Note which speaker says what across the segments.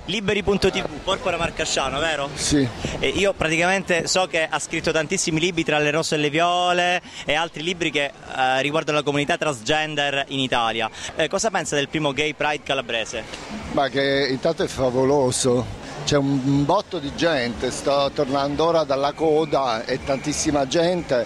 Speaker 1: Liberi.tv, Porpora Marcasciano, vero?
Speaker 2: Sì.
Speaker 1: Io praticamente so che ha scritto tantissimi libri tra le rose e le viole e altri libri che riguardano la comunità transgender in Italia. Cosa pensa del primo Gay Pride calabrese?
Speaker 2: Ma che intanto è favoloso, c'è un botto di gente, sto tornando ora dalla coda e tantissima gente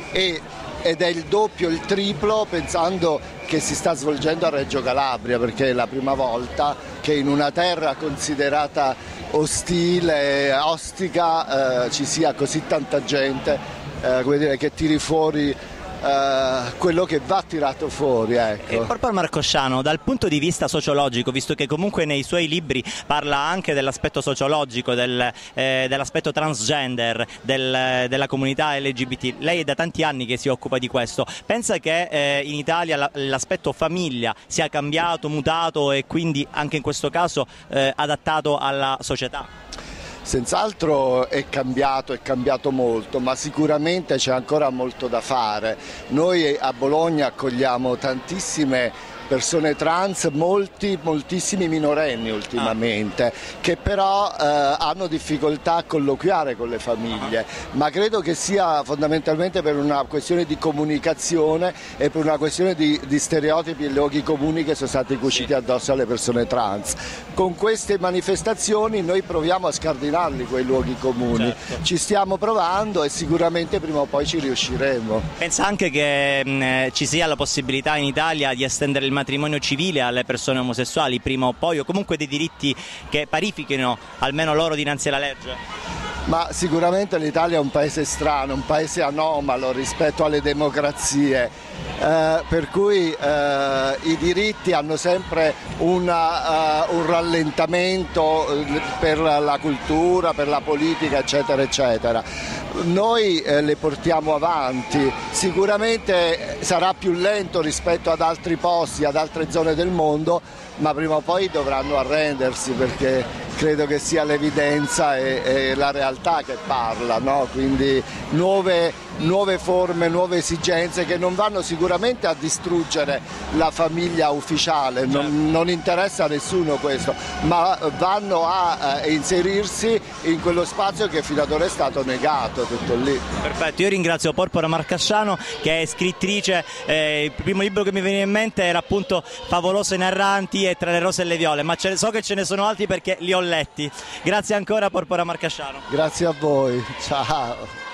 Speaker 2: ed è il doppio, il triplo pensando che si sta svolgendo a Reggio Calabria, perché è la prima volta che in una terra considerata ostile, ostica, ci sia così tanta gente come dire, che tiri fuori quello che va tirato fuori, ecco.
Speaker 1: Porpora Marcasciano, dal punto di vista sociologico, visto che comunque nei suoi libri parla anche dell'aspetto sociologico, dell'aspetto transgender, della comunità LGBT, lei è da tanti anni che si occupa di questo, pensa che in Italia l'aspetto famiglia sia cambiato, mutato e quindi anche in questo caso adattato alla società?
Speaker 2: Senz'altro è cambiato molto, ma sicuramente c'è ancora molto da fare. Noi a Bologna accogliamo tantissime persone trans, moltissimi minorenni ultimamente, che però hanno difficoltà a colloquiare con le famiglie, ma credo che sia fondamentalmente per una questione di comunicazione e per una questione di stereotipi e luoghi comuni che sono stati cuciti addosso alle persone trans. Con queste manifestazioni noi proviamo a scardinarli quei luoghi comuni,
Speaker 1: certo.
Speaker 2: Ci stiamo provando e sicuramente prima o poi ci riusciremo.
Speaker 1: Pensa anche che ci sia la possibilità in Italia di estendere il matrimonio civile alle persone omosessuali prima o poi, o comunque dei diritti che parifichino almeno loro dinanzi alla legge?
Speaker 2: Ma sicuramente l'Italia è un paese strano, un paese anomalo rispetto alle democrazie, per cui i diritti hanno sempre un rallentamento per la cultura, per la politica, eccetera, eccetera. Noi le portiamo avanti, sicuramente sarà più lento rispetto ad altri posti, ad altre zone del mondo, ma prima o poi dovranno arrendersi, perché credo che sia l'evidenza e la realtà che parla, no? Quindi nuove forme, nuove esigenze che non vanno sicuramente a distruggere la famiglia ufficiale, non interessa a nessuno questo, ma vanno a inserirsi in quello spazio che fino ad ora è stato negato, tutto lì.
Speaker 1: Perfetto, io ringrazio Porpora Marcasciano, che è scrittrice, il primo libro che mi veniva in mente era appunto Favolose narranti e Tra le rose e le viole, ma so che ce ne sono altri perché li ho letti. Grazie ancora Porpora Marcasciano.
Speaker 2: Grazie a voi, ciao.